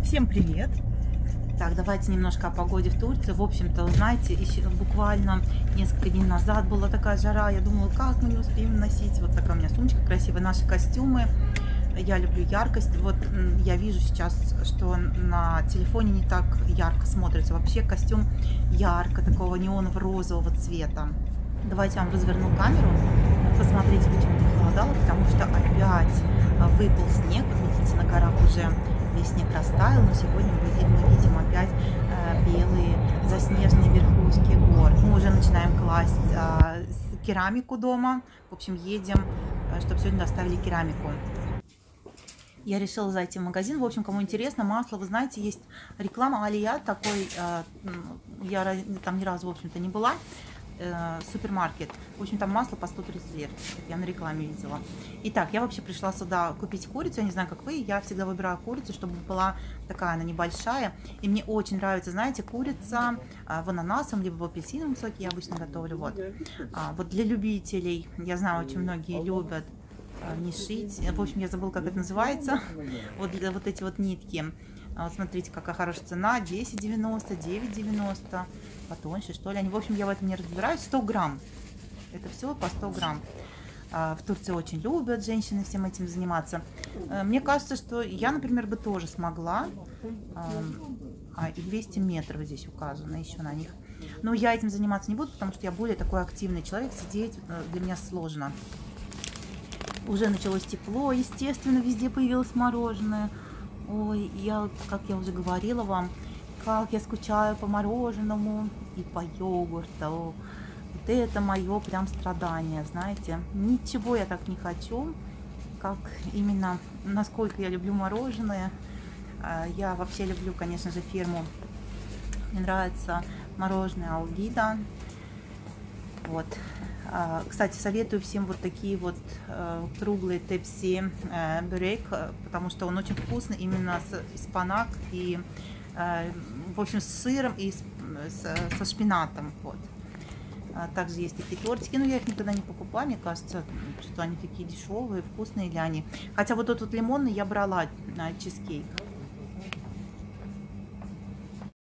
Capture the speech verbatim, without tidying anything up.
Всем привет! Так, давайте немножко о погоде в Турции. В общем-то, знаете, еще буквально несколько дней назад была такая жара. Я думала, как мы не успеем носить. Вот такая у меня сумочка красивая, наши костюмы. Я люблю яркость. Вот я вижу сейчас, что на телефоне не так ярко смотрится. Вообще костюм ярко, такого неоново-розового цвета. Давайте я вам разверну камеру. Посмотрите, почему похолодало, потому что опять выпал снег. Вот видите, на горах уже весь снег растаял, но сегодня мы видим, мы видим опять э, белые заснеженные верхушки гор. Мы уже начинаем класть э, керамику дома. В общем, едем, э, чтобы сегодня доставили керамику. Я решила зайти в магазин. В общем, кому интересно, масло, вы знаете, есть реклама Алия, такой, э, я там ни разу, в общем-то, не была. Супермаркет. В общем, там масло по сто тридцать лир. Я на рекламе видела. Итак, я вообще пришла сюда купить курицу. Я не знаю, как вы. Я всегда выбираю курицу, чтобы была такая, она небольшая. И мне очень нравится, знаете, курица в ананасом, либо в апельсиновом соке. Я обычно готовлю. Вот. А, вот для любителей, я знаю, очень многие любят не шить. В общем, я забыла, как это называется. Вот, вот эти вот нитки. Вот смотрите, какая хорошая цена. десять девяносто, девять девяносто. Потоньше, что ли. Они, в общем, я в этом не разбираюсь. сто грамм. Это все по сто грамм. В Турции очень любят женщины всем этим заниматься. Мне кажется, что я, например, бы тоже смогла. А, и двести метров здесь указано еще на них. Но я этим заниматься не буду, потому что я более такой активный человек. Сидеть для меня сложно. Уже началось тепло. Естественно, везде появилось мороженое. Ой, я, как я уже говорила вам, как я скучаю по мороженому и по йогурту. Вот это мое прям страдание, знаете. Ничего я так не хочу, как именно, насколько я люблю мороженое. Я вообще люблю, конечно же, фирму. Мне нравится мороженое Алгида. Вот. Кстати, советую всем вот такие вот круглые тепси бюрек, потому что он очень вкусный именно с спанак и, в общем, с сыром и с, со шпинатом. Вот. Также есть такие тортики, но я их никогда не покупаю, мне кажется, что они такие дешевые, вкусные ли они. Хотя вот этот вот лимонный я брала на чизкейк.